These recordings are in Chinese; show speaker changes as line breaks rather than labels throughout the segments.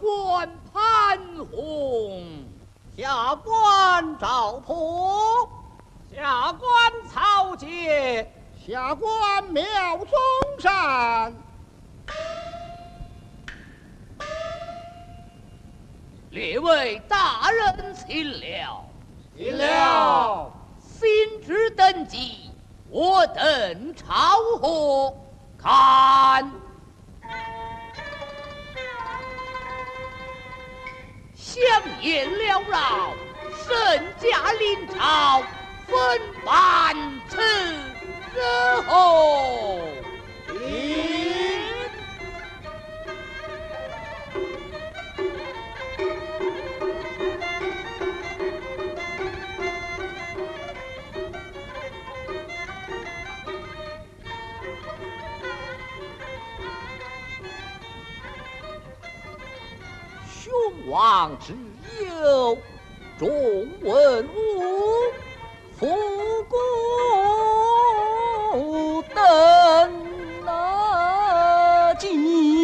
官潘洪，
下官赵普，
下官曹杰，
下官苗宗善。
列位大人请了，
请了。
新制登基，我等朝贺，看。香烟缭绕，圣驾临朝，分办此日后。
雄王之友，重文武，复古登基。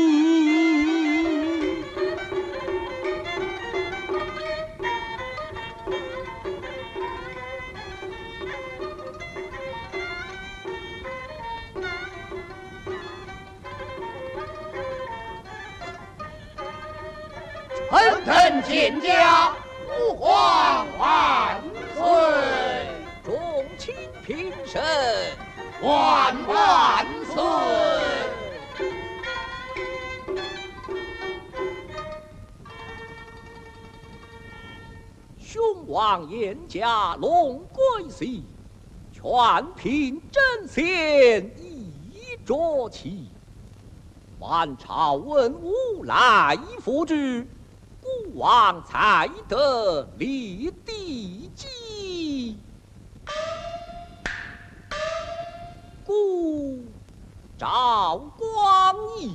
臣等见驾，吾皇万岁！
众卿平身，
万万岁！
雄王严驾龙归西，全凭真贤一着旗。万朝文武来扶之，孤王才得立地基。故赵光义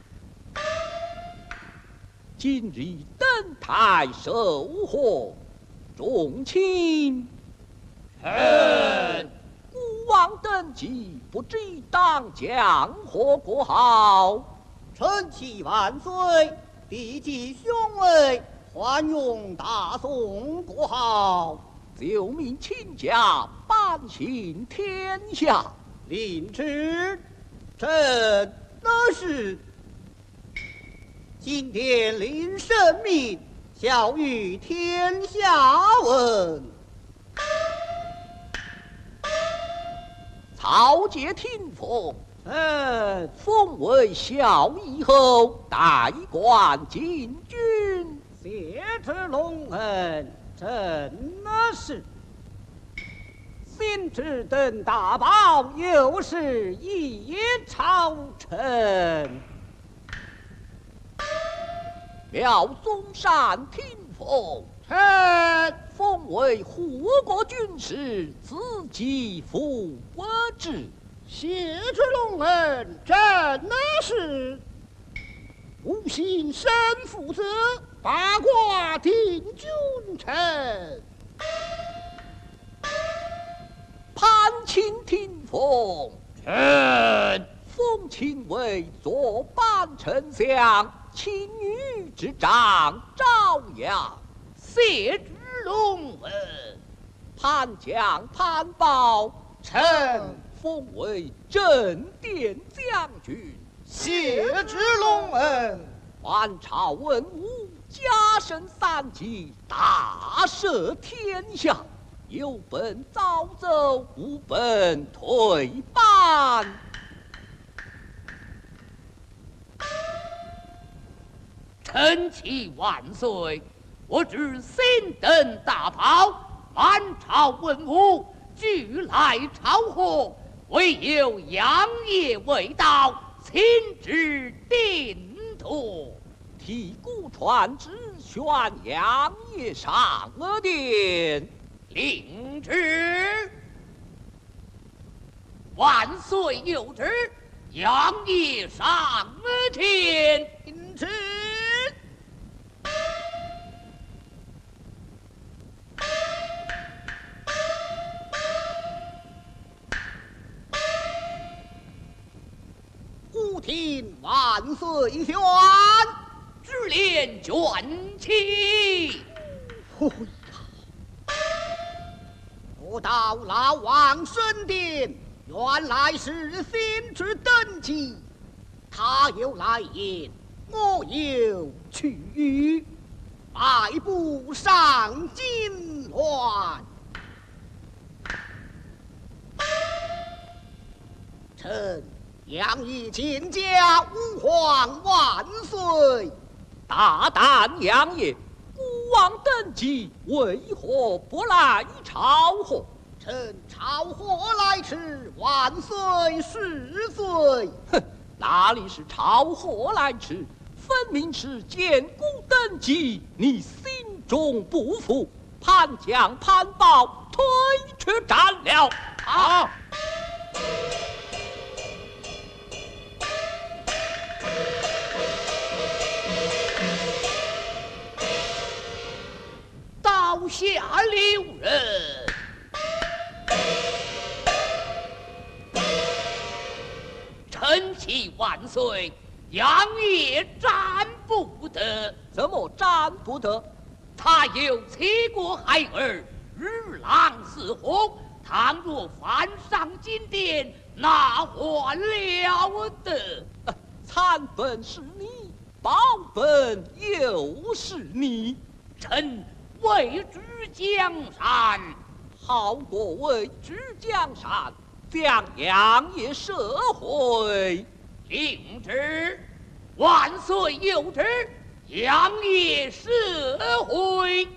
今日登台受贺，众卿
臣
孤王登基，不知当将何国号？
臣启万岁，地基雄伟，欢迎大宋国号。
就命卿家颁行天下。
领旨，朕得是。今天领圣命，孝于天下闻。
曹节听奉，封为孝义后，代冠禁军。
谢之隆恩，朕那是。新制登大宝，又是一朝臣。
苗宗善听奉，封为护国军师，自己负我之。
谢之隆恩，朕那是不信身负责，八卦定君臣。
潘钦听奉，封钦为左班丞相，青女之长赵阳。
谢之隆恩，
潘将潘宝，
臣
封为镇殿将军。
谢之隆恩，
万朝文武，加身三级，大赦天下。有本早走，无本退班。
臣启万岁！我知新登大宝，满朝文武俱来朝贺，唯有杨业未到，亲旨定夺。
替孤传旨，宣杨业上殿。
领旨，万岁有旨，杨业上天。
领旨。
吾听万岁宣，
只连卷起。
哎呀！我到老王身殿，原来是先知登基，他有来言，我有去语，迈步上金銮。臣杨毅请假，吾皇万岁！
大胆杨爷，孤王登基，为何不来朝贺？
臣朝贺来迟，万岁是罪。
哼，哪里是朝贺来迟，分明是建功登基，你心中不服，叛将叛报，推却斩了。
好。刀下留人，臣启万岁，杨业斩不得。
怎么斩不得？
他有欺国害儿，日狼似虎，倘若犯上金殿，那还了得？
残本是你，保本又是你，
臣为之江山，
好过为之江山，将杨业赦回。
领旨，万岁有旨，杨业赦回。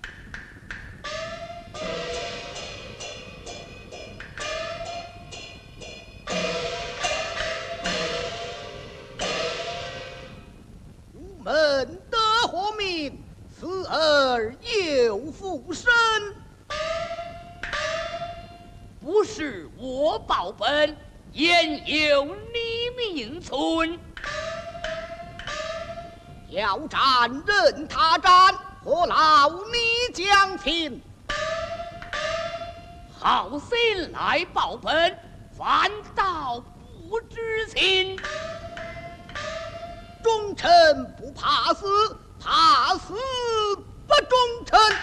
吾门得活命，此儿有复生。
不是我保本，焉有你命存？
要战任他战，何劳你将亲？
好心来报本，反倒不知情。
忠臣不怕死，怕死不忠臣。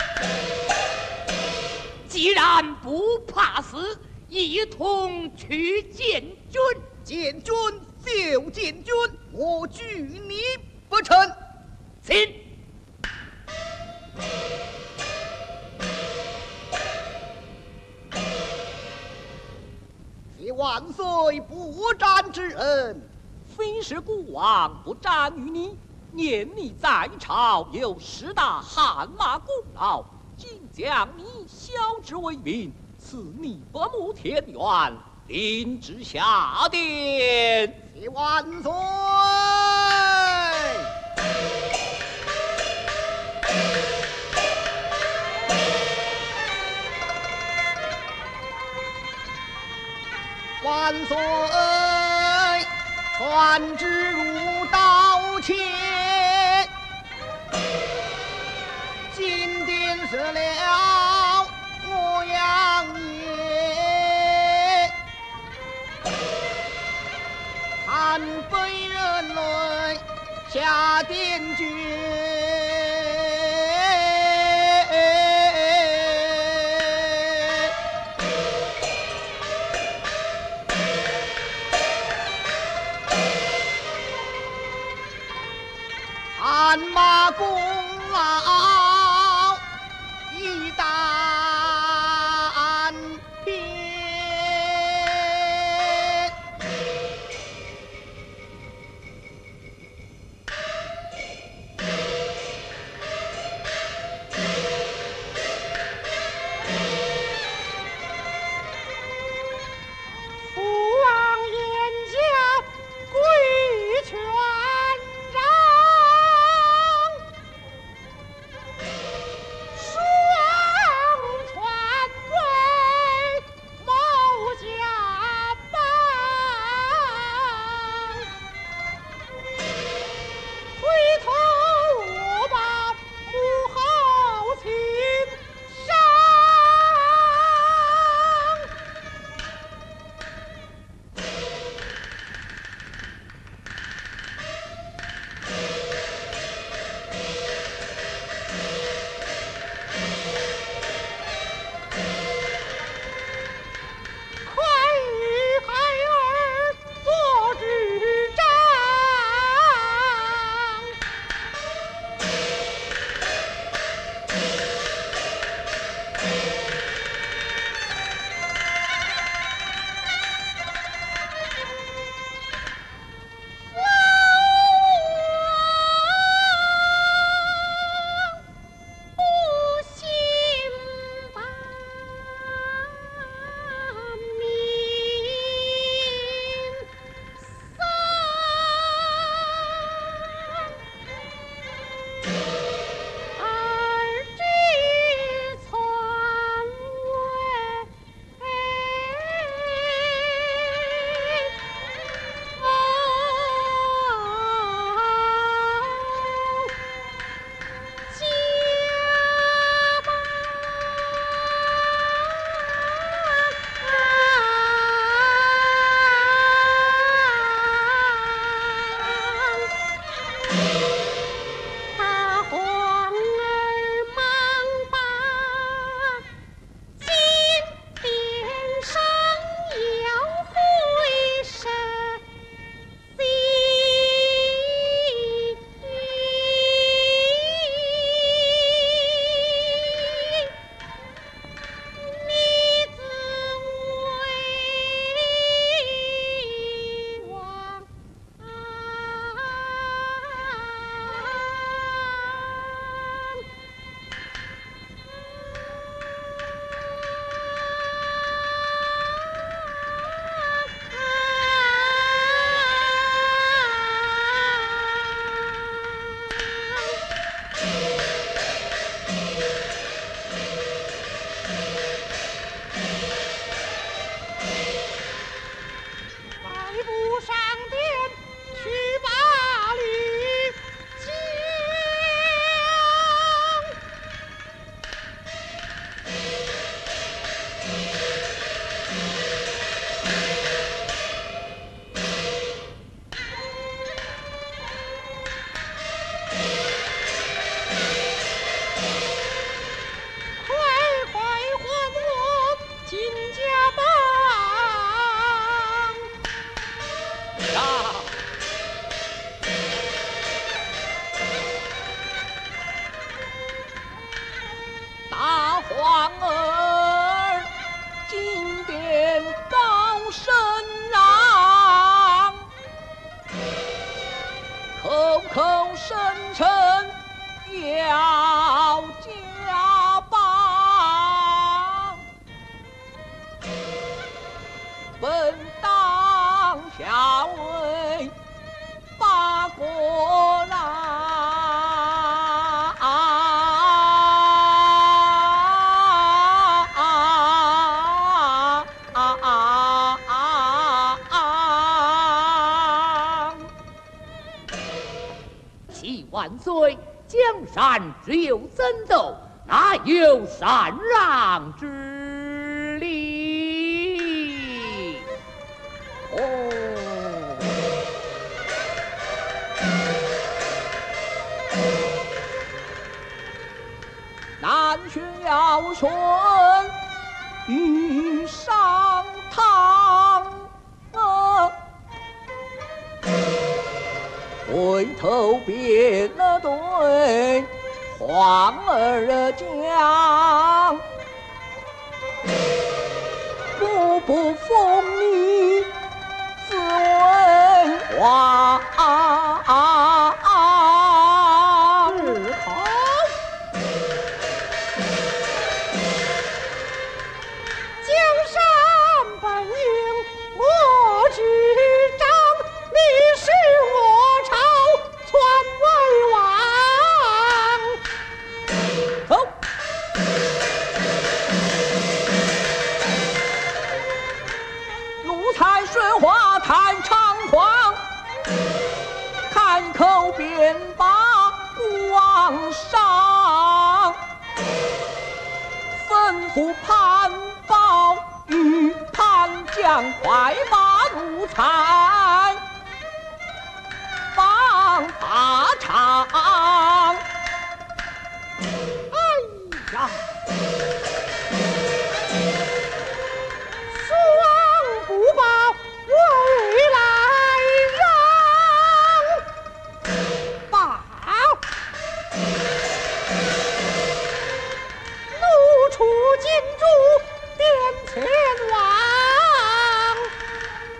既然不怕死，一同去见君。
见君就见君，我拒你不成。
请。
谢万岁不战之恩，
非是孤王不战于你，念你在朝有10大汗马功劳，今将你削职为民，赐你伯母田园，领旨下殿。
谢万岁。万岁，传旨如刀切，金殿赦了我杨业，韩非人类下殿决。汗马功劳一担遍，
父王言教规劝。
要家邦，本当下为八国郎。
齐万岁，江山只有争斗，哪有禅让之理？
南巡尧舜欲上堂，回头便对皇儿讲，不封你自为皇。太猖狂，开口便把皇上吩咐潘宝玉、潘将，快把奴才放法场。
哎呀！双不报。未来让报，怒出金珠殿前往，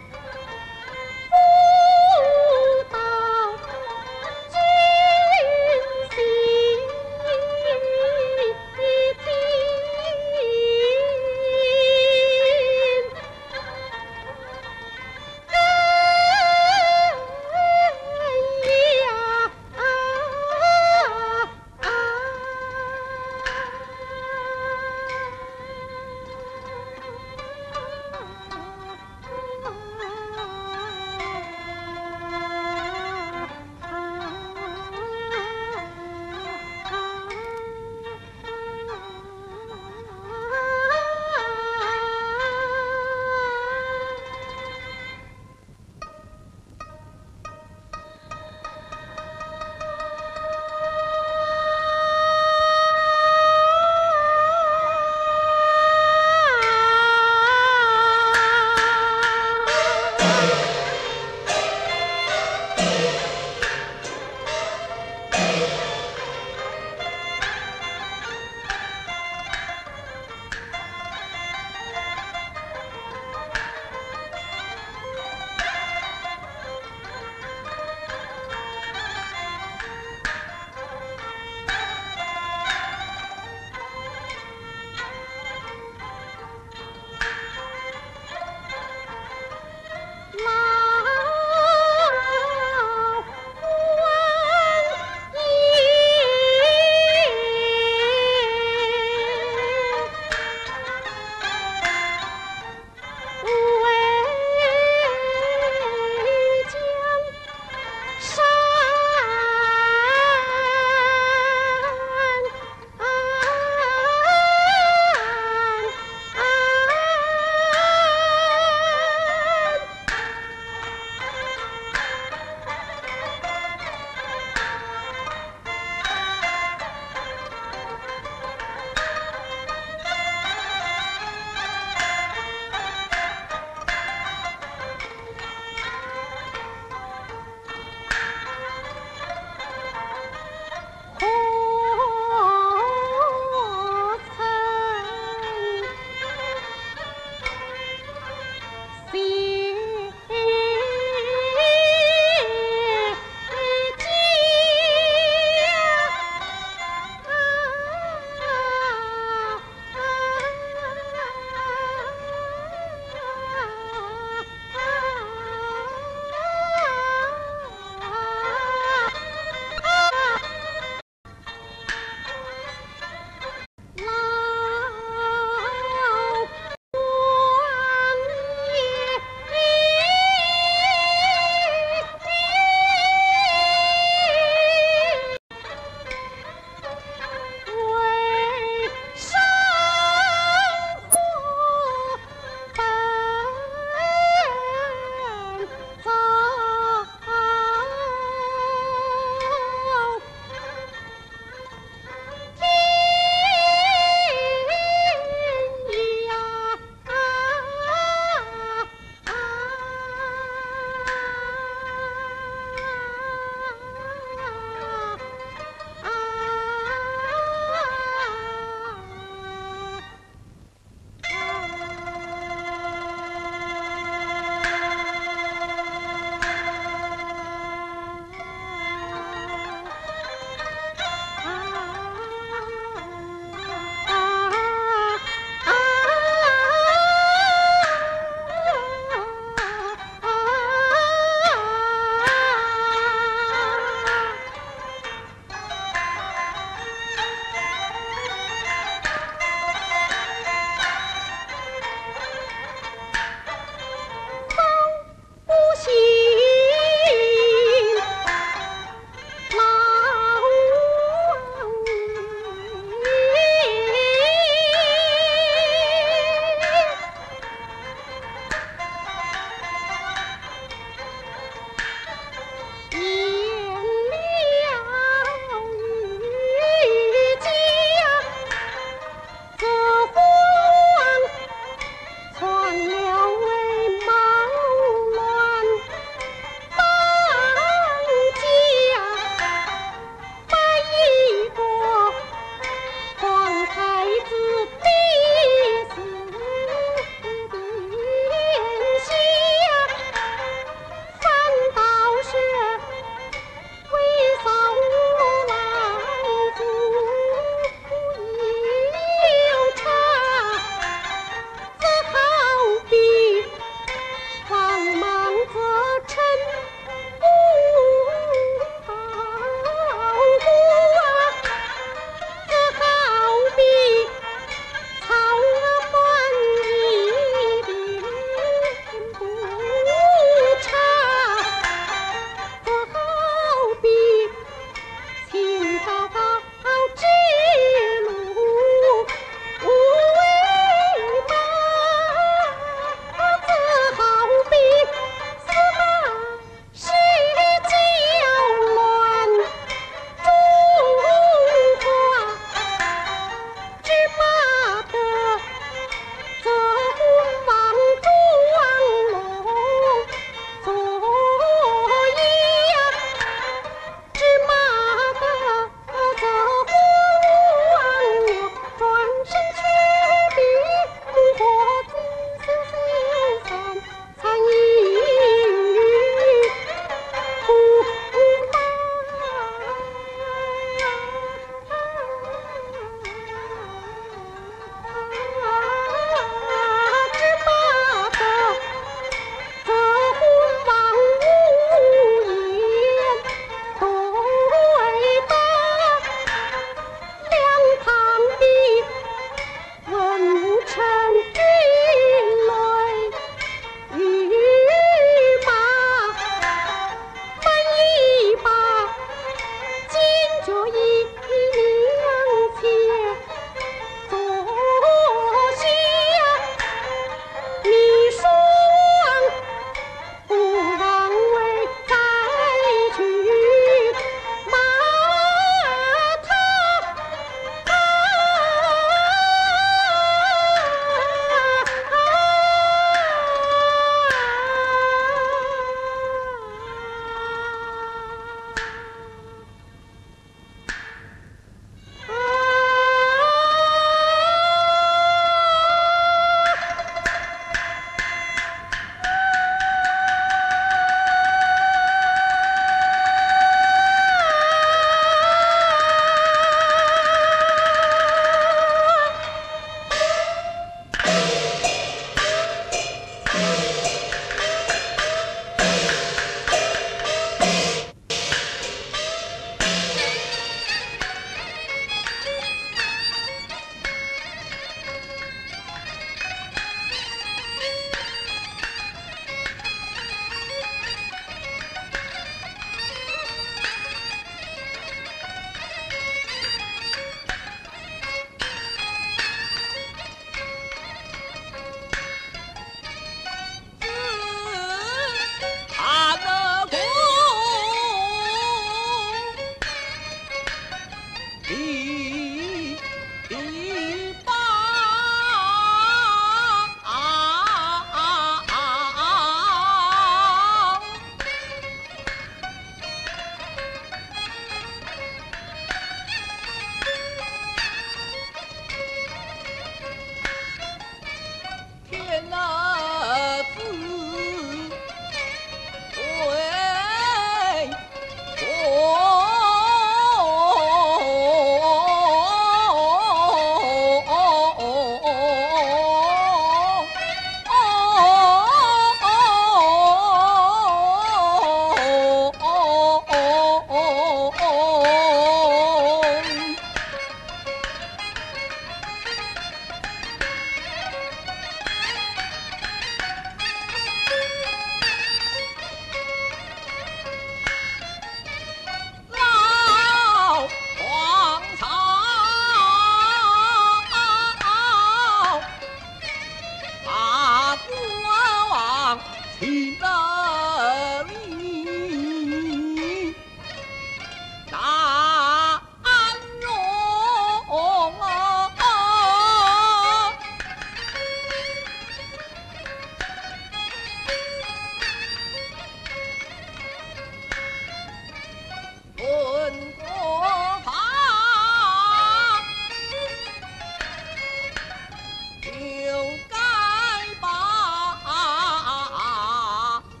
就该把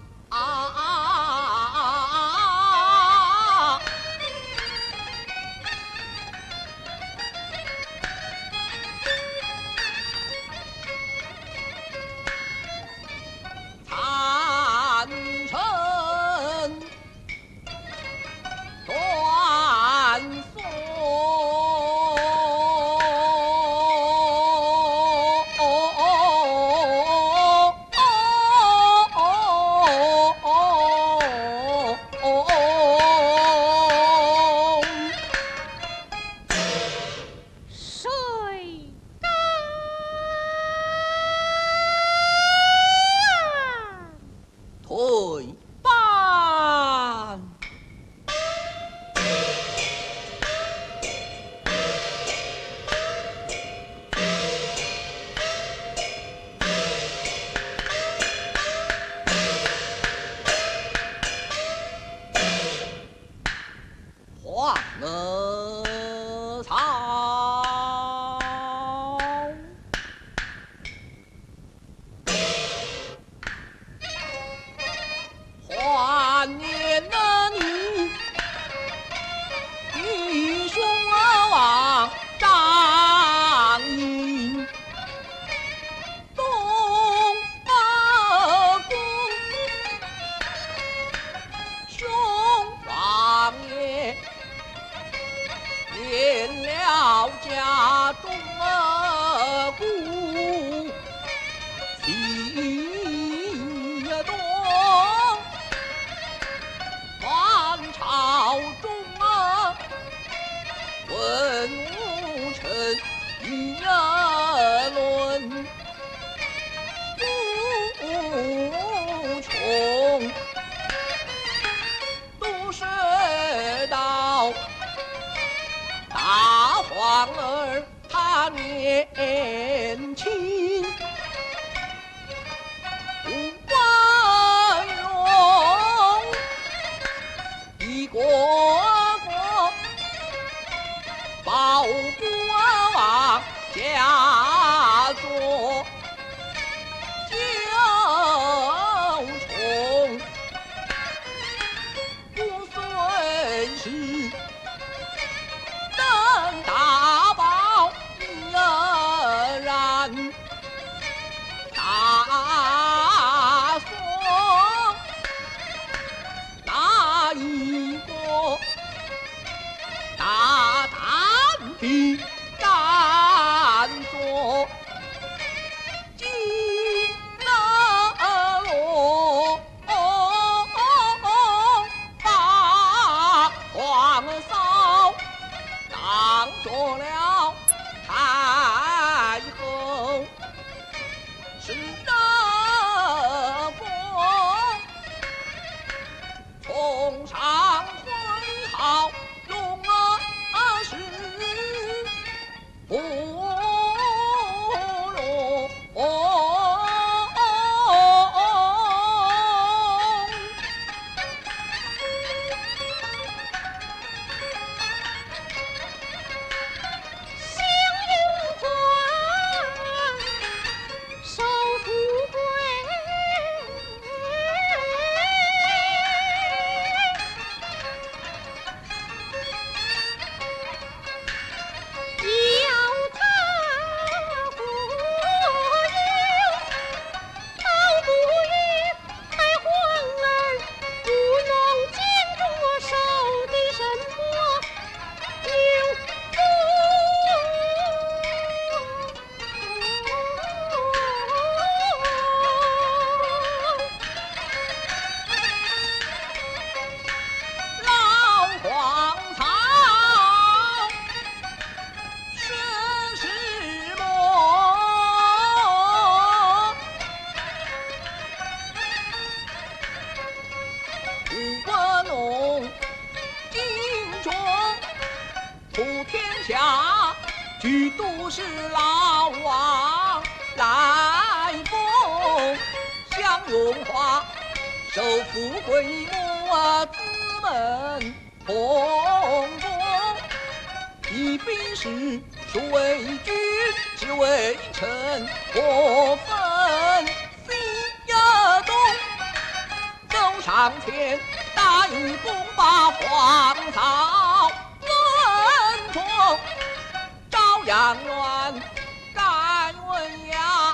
普天下，举都是老王来封，享荣华，受富贵母子们同宗。一兵士，孰为君，只为臣，我分心呀东。走上前，大义公把皇嫂论中，朝阳院敢问呀，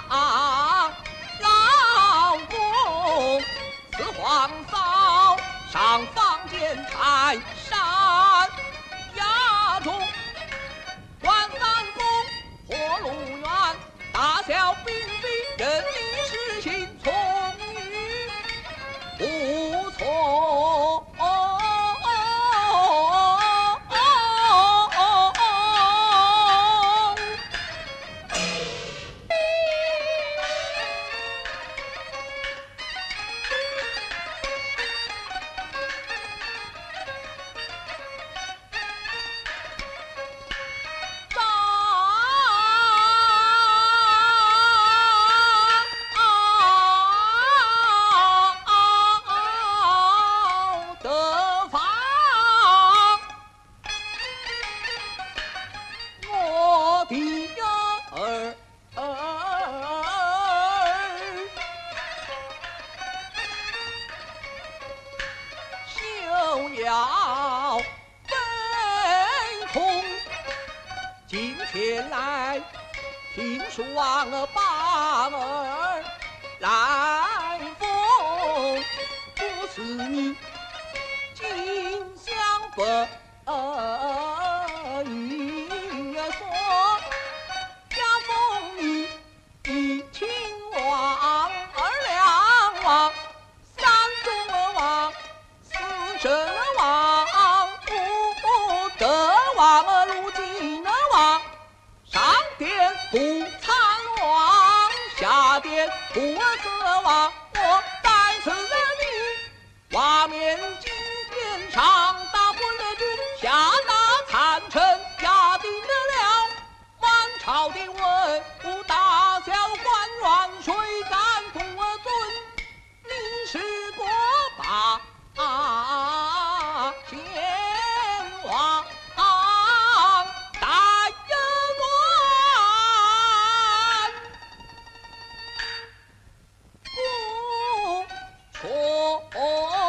老公此皇嫂上房间柴山衙中。关三公火炉院，大小彬彬，人力事情从于不从。了悲痛，今天来听说王八儿来封，不是你今相不与说，家封你一亲王二两王，三中王，四神王，五德王，如今王，上殿不参王，下殿不责王，我在此你瓦面今天上大昏的君，下大参臣，压定了满朝的文武大小官员，谁敢不尊？你是国霸先王大人不错。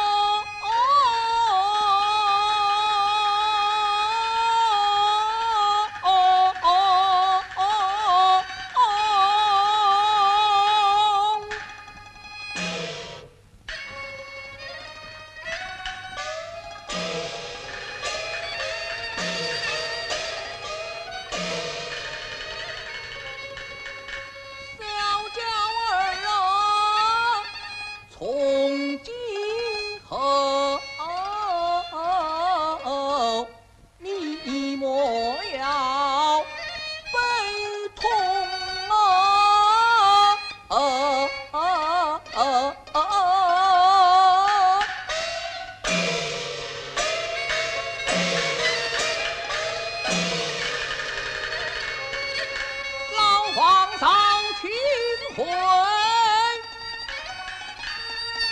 从今后，你莫要悲痛老皇上亲回。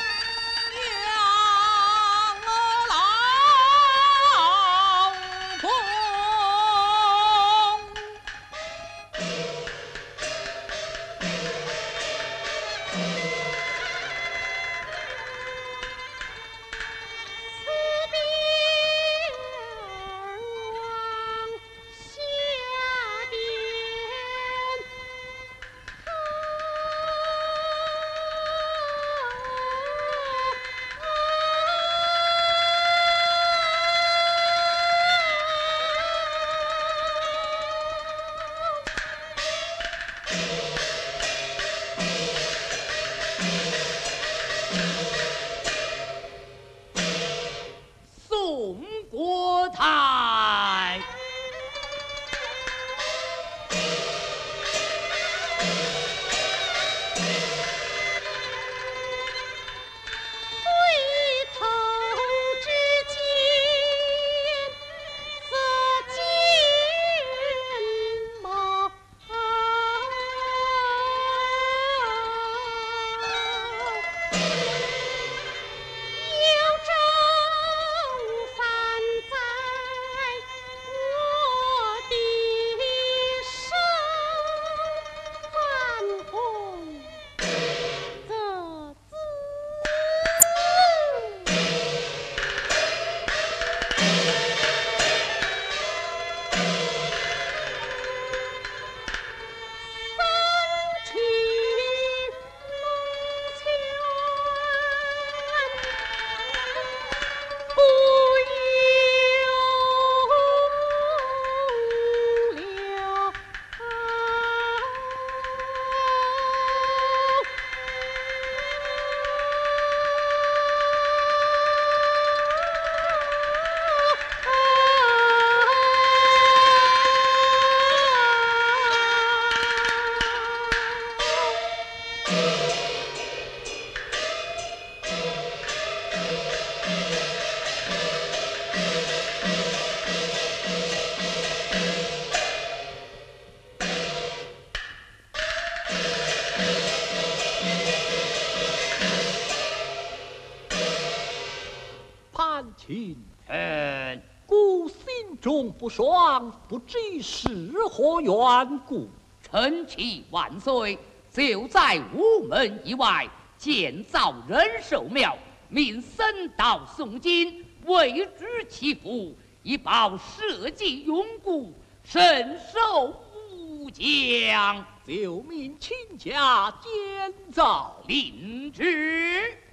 卿，
臣
孤心中不爽，不知是何缘故。
臣启万岁，就在午门以外建造仁寿庙，命僧道诵经，为之祈福，以报社稷永固，深受无疆。
就命卿家监造。
领旨。